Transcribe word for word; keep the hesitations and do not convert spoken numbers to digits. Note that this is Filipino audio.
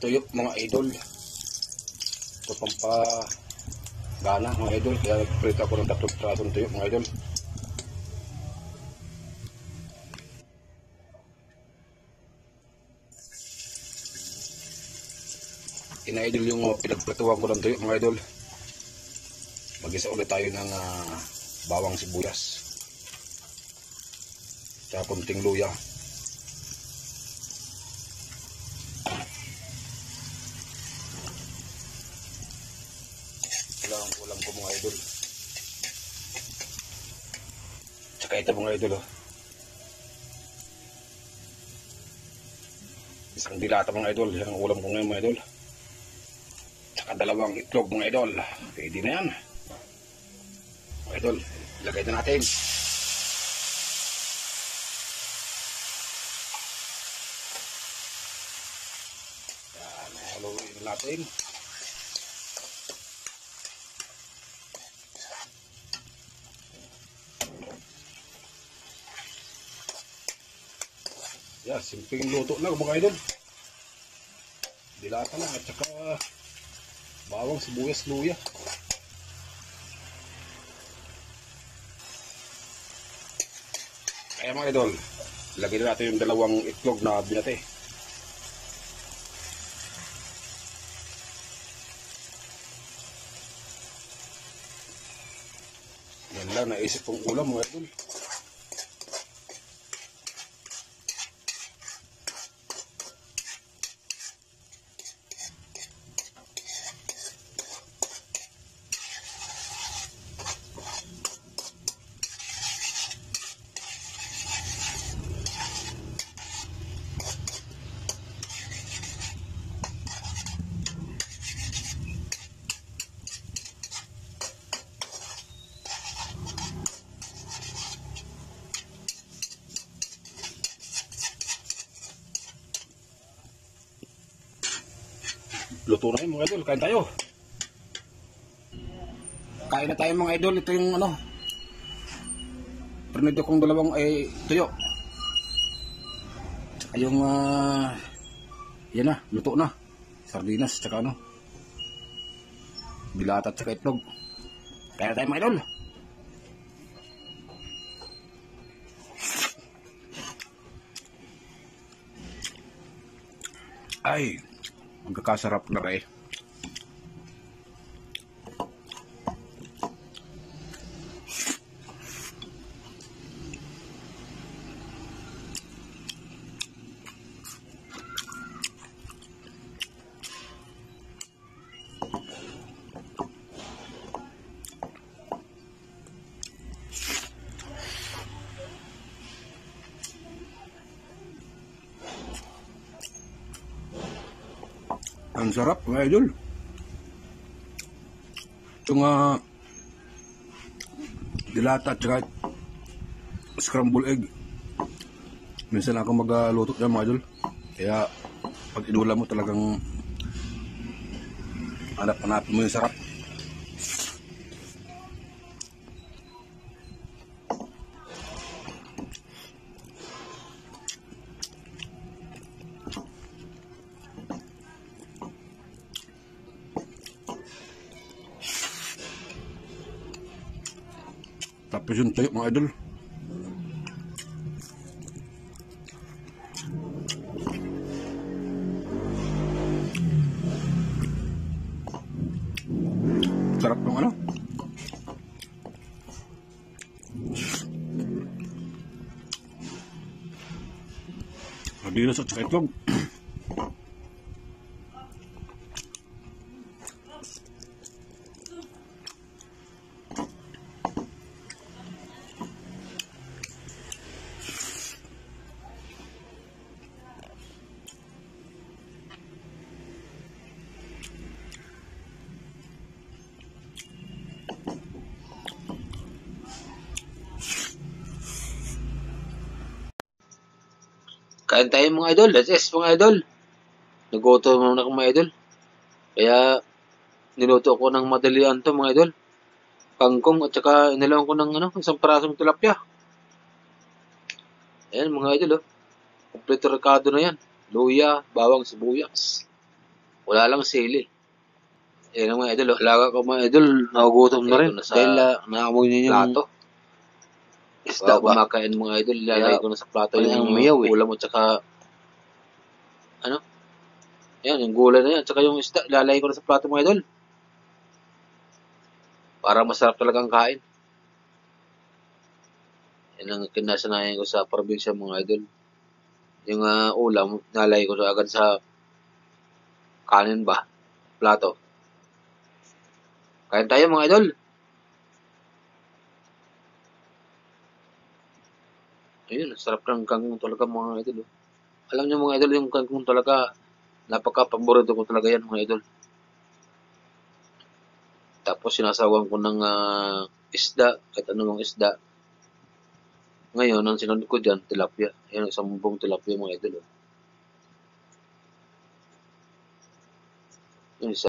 tuyo mga idol. Ito pampa gana mga idol. Kaya nagprito ako ng tatlong pirasong tuyo mga idol. Ina-idol yung uh, pinagprituhan ko ng tuyo mga idol. Mag-isa ulit tayo ng uh, bawang sibuyas. Tsaka kunting luya. Kailangan ulam ko mga idol. Tsaka ito mga idol oh. Isang dilata mga idol. Yan ang ulam ko ngayon mga idol. Tsaka dalawang itlog mga idol. Pwede na yan. Mga idol, ilagay na natin. Yan, haluin natin. Yan, simpleng luto lang mga idol. Dilata lang at saka bawang sibuyas luya. Kaya mga idol, lagyan natin yung dalawang itlog na binate. Yan lang naisip kong ulam mga idol. Luto na yun mga idol, kain tayo. Kain na tayo mga idol. Ito yung ano, pernido kong dalawang ay tuyo. Ay yung uh, yan na, luto na. Sardinas, tsaka ano, bilata, tsaka itlog. Kain na tayo mga idol. Ay, magkakasarap na rin. Ang sarap mga idol. Itong uh, dilata at saka scramble egg. Minsan ako magluto uh, mga idol. Kaya pag inulam mo talagang hanap-hanapin mo yung sarap. Tapos yung tuyo mga idol. Sarap ng ano. Sardinas at saka itlog. Kain tayo mga idol. That's it mga idol. Nagutom naman ako mga idol. Kaya niluto ko ng madalian to mga idol. Kangkong at saka inilawan ko ng ano, isang parasong tilapia. Ayan mga idol oh. Kompleto rekado na yan. Luya, bawang, sibuyas. Wala lang sili. Yan ang mga idol. Alaga ko mga idol, nagugutom na rin. Nasa Dahil uh, naamoy niya yung plato. isda Bago ba? kumakain mga idol, Ilalagay ilalagay ko na sa plato yung yung umiyaw eh. ulam at saka ano? Yan, yung gulay na yan. At saka yung isda, ilalagay ko na sa plato mga idol. Para masarap talagang kain. Yan ang kinasanayan ko sa probinsya mga idol. Yung uh, ulam, nalagay ko agad sa kanin ba? Plato. Kain tayo mga idol. Ayun, sarap ng kangkong talaga mga idol. Alam niyo mga idol, yung kangkong talaga, napaka-paborito ko talaga yan mga idol. Tapos sinasawan ko ng uh, isda, kahit anong isda. Ngayon, ang sinunod ko dyan, tilapia. Ayan, isang buong tilapia mga idol. Yung isa